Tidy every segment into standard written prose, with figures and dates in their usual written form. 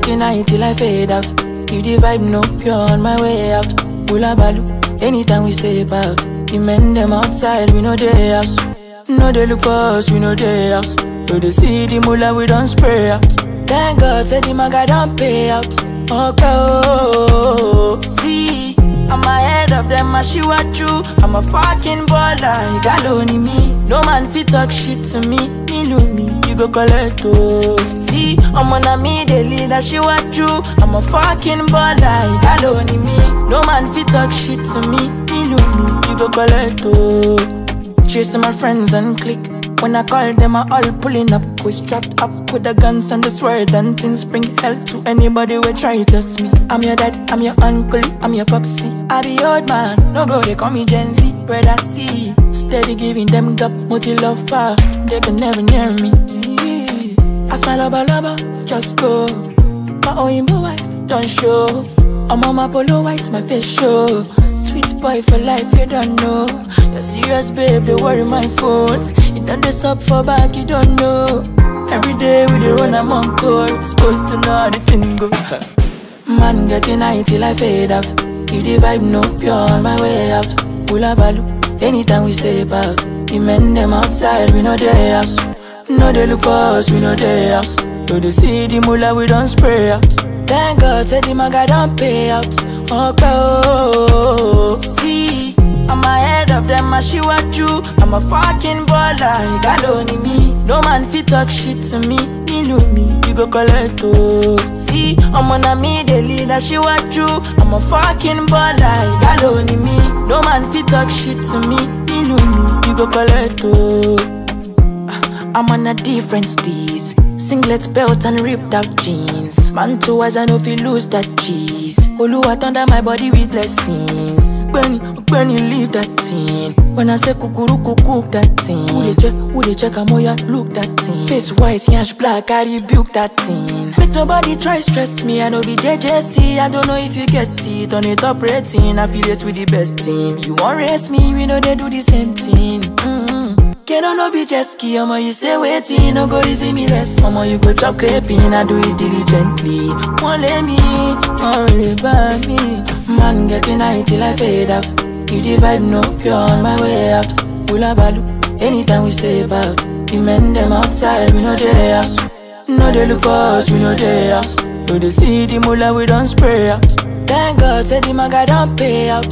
getting high till I fade out. If the vibe no pure on my way out, Ula Balu, anytime we step out. The men them outside, we know they house. No they look for us, we know they house. So they see the mullah, we don't spray out. Thank God, said the maga don't pay out. Okay, see, I'm ahead of them, I she what you. I'm a fucking baller, you got only me. No man fit talk shit to me, me, you go collect oh. See, I'm on a me, they lead, I she what you. I'm a fucking baller, you got only me. No man fit talk shit to me, you go collect oh. Chasing my friends and click. When I call them, I all pulling up. We strapped up with the guns and the swords and things. Bring hell to anybody who try to test me. I'm your dad, I'm your uncle, I'm your popsy. I be old man, no go, they call me Gen Z. Where I see, steady giving them gap, multi love far. They can never near me. I smile lover, just go. My own wife, don't show. I'm on my polo white, my face show. Sweet boy for life, you don't know. You're serious, babe, they worry my phone. You done this up for back, you don't know. Every day we dey run, I'm on call. Supposed to know how the thing go. Man getting high till I fade out. If the vibe no pure on my way out, Ula Balu, anytime we step out. The men them outside, we know they house. No they look for us, we know they house. So they see the mullah, we don't spray out. Thank God, said the maga don't pay out. Okay, see, I'm ahead of them, I she what you. I'm a fucking baller, you got only me. No man fit talk shit to me, you go collect oh. See, I'm on a me, they lead, I she what you. I'm a fucking baller, you got only me. No man fit talk shit to me, you go collect oh. I'm on a different steez. Singlet belt and ripped out jeans. Man too as I know if you lose that cheese. Oluwa under my body with blessings. When you leave that thing. When I say kukuru cook that thing. Who they check amoya look that thing. Face white, yash black, I rebuke that thing. Make nobody try stress me, I know be JJC. I don't know if you get it. On the top rating, affiliate with the best team. You won't race me, we know they do the same thing. Can no be jet ski, omo you say waiting, no go easy me less. Omo you go chop crepin, I do it diligently. Won't let me, won't really burn me. Man getting high till I fade out. If the vibe no pure on my way out, Ula Balu, anytime we step out. The men them outside, we know they house. No they look for us, we know they house. So they see the mullah, we don't spray out. Thank God, said the maga don't pay out.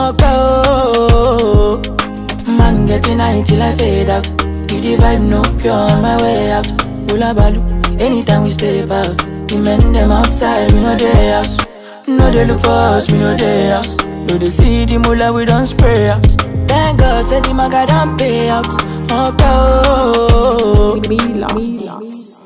Okay, man getting high till I fade out. If the vibe no pure on my way out, Ula Balu, anytime we step out. The men them outside, we know they house. No they look for us, we know they house. No they see the mullah, we don't spray out. Thank God, said the maga don't pay out. Okay.